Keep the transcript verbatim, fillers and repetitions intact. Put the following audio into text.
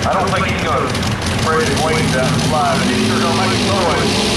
I don't think he's going to spread his wings out and fly, but he's sure going to make some noise.